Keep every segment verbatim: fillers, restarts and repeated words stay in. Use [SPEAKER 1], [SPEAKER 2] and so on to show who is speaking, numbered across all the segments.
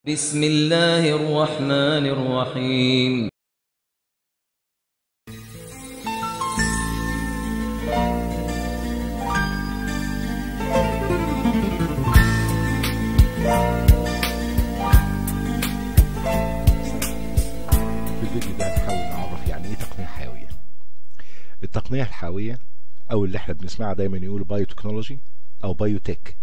[SPEAKER 1] بسم الله الرحمن الرحيم.
[SPEAKER 2] في الفيديو ده هنحاول نعرف يعني ايه تقنية حيوية. التقنية الحيوية او اللي احنا بنسمعها دايما يقولوا بايو تكنولوجي او بايوتك،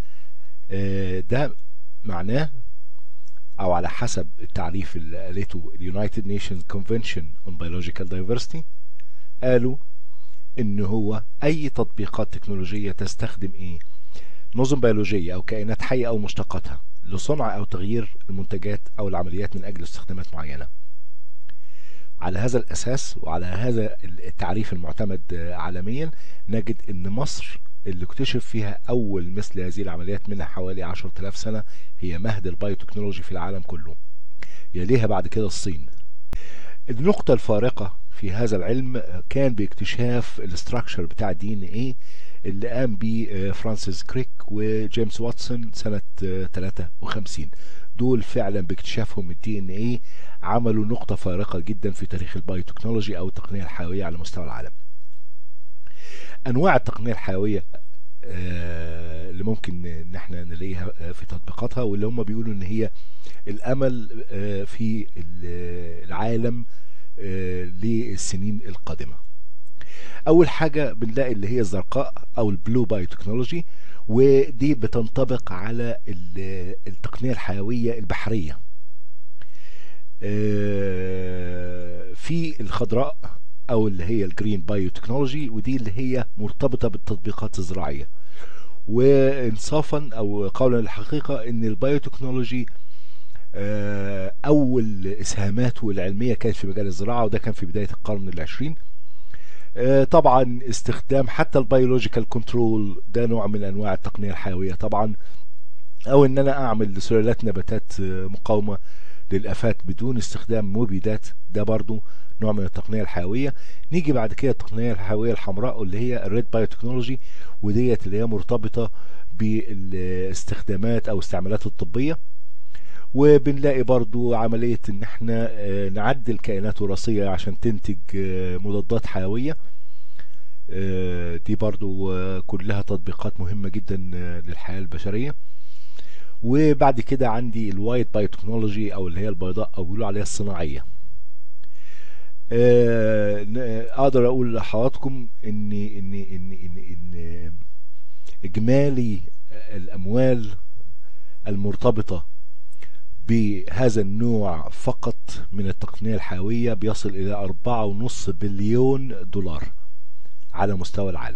[SPEAKER 2] ده معناه او على حسب التعريف اللي قالته اليونايتد نيشنز كونفنشن اون بيولوجيكال دايفرستي، قالوا ان هو اي تطبيقات تكنولوجية تستخدم ايه نظم بيولوجية او كائنات حية او مشتقاتها لصنع او تغيير المنتجات او العمليات من اجل استخدامات معينة. على هذا الأساس وعلى هذا التعريف المعتمد عالميا نجد أن مصر اللي اكتشف فيها أول مثل هذه العمليات منها حوالي عشرة آلاف سنة هي مهد البايوتكنولوجي في العالم كله، يليها بعد كده الصين. النقطة الفارقة في هذا العلم كان باكتشاف الاستراكشر بتاع الدي ان ايه اللي قام بيه فرانسيس كريك وجيمس واتسون سنة ثلاثة وخمسين. دول فعلا باكتشافهم الدي ان ايه عملوا نقطة فارقة جدا في تاريخ البايوتكنولوجي او التقنية الحيوية على مستوى العالم. انواع التقنية الحيوية اللي ممكن ان احنا نلاقيها في تطبيقاتها واللي هم بيقولوا ان هي الامل في العالم للسنين القادمة. اول حاجة بنلاقي اللي هي الزرقاء او البلو بايوتكنولوجي، ودي بتنطبق على التقنية الحيوية البحرية. في الخضراء او اللي هي الجرين بايوتكنولوجي، ودي اللي هي مرتبطة بالتطبيقات الزراعية. وانصافا او قولا للحقيقة ان البايوتكنولوجي اول اسهاماته العلمية كانت في مجال الزراعة، وده كان في بداية القرن العشرين. طبعا استخدام حتى البيولوجيكال كنترول ده نوع من انواع التقنية الحيوية طبعا، او ان انا اعمل سلالات نباتات مقاومة للآفات بدون استخدام مبيدات، ده برضو نوع من التقنية الحيوية. نيجي بعد كده التقنية الحيوية الحمراء اللي هي الريد بايوتكنولوجي، وديت اللي هي مرتبطة بالاستخدامات او استعمالات الطبية. وبنلاقي برضو عملية ان احنا نعدل كائنات وراثية عشان تنتج مضادات حيوية، دي برضو كلها تطبيقات مهمة جدا للحياة البشرية. وبعد كده عندي الوايت بايوتكنولوجي او اللي هي البيضاء او بيقولوا عليها الصناعية. اقدر اقول لحضراتكم ان ان ان ان, إن اجمالي الاموال المرتبطة بهذا النوع فقط من التقنية الحيوية بيصل إلى أربعة ونص بليون دولار على مستوى العالم.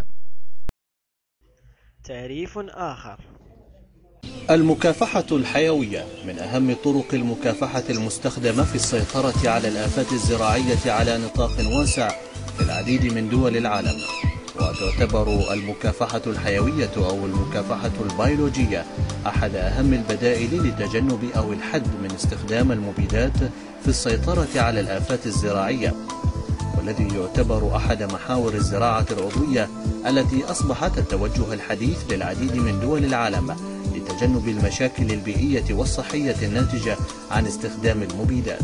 [SPEAKER 3] تعريف آخر:
[SPEAKER 4] المكافحة الحيوية من أهم طرق المكافحة المستخدمة في السيطرة على الآفات الزراعية على نطاق واسع في العديد من دول العالم، وتعتبر المكافحة الحيوية أو المكافحة البيولوجية أحد أهم البدائل لتجنب أو الحد من استخدام المبيدات في السيطرة على الآفات الزراعية، والذي يعتبر أحد محاور الزراعة العضوية التي أصبحت التوجه الحديث للعديد من دول العالم لتجنب المشاكل البيئية والصحية الناتجة عن استخدام المبيدات.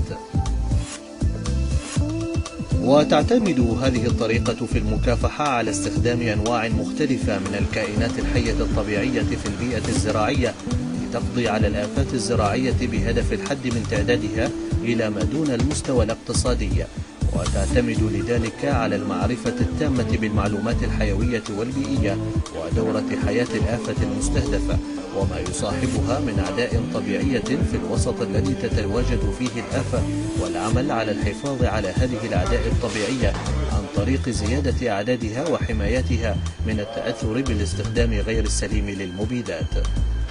[SPEAKER 4] وتعتمد هذه الطريقة في المكافحة على استخدام أنواع مختلفة من الكائنات الحية الطبيعية في البيئة الزراعية لتقضي على الآفات الزراعية بهدف الحد من تعدادها إلى ما دون المستوى الاقتصادي، وتعتمد لذلك على المعرفة التامة بالمعلومات الحيوية والبيئية ودورة حياة الآفة المستهدفة وما يصاحبها من أعداء طبيعية في الوسط الذي تتواجد فيه الآفة، والعمل على الحفاظ على هذه الأعداء الطبيعية عن طريق زيادة أعدادها وحمايتها من التأثر بالاستخدام غير السليم للمبيدات.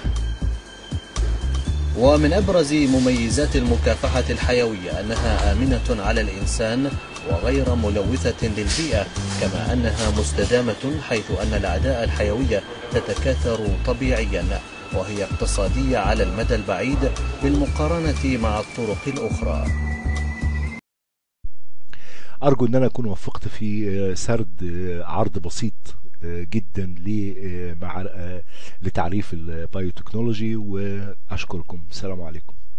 [SPEAKER 4] ومن أبرز مميزات المكافحة الحيوية أنها آمنة على الإنسان وغير ملوثة للبيئة، كما أنها مستدامة حيث أن الأعداء الحيوية تتكاثر طبيعيا، وهي اقتصادية على المدى البعيد بالمقارنة مع الطرق الأخرى.
[SPEAKER 2] أرجو أن أنا أكون وفقت في سرد عرض بسيط جدا لتعريف البايوتكنولوجي، وأشكركم. السلام عليكم.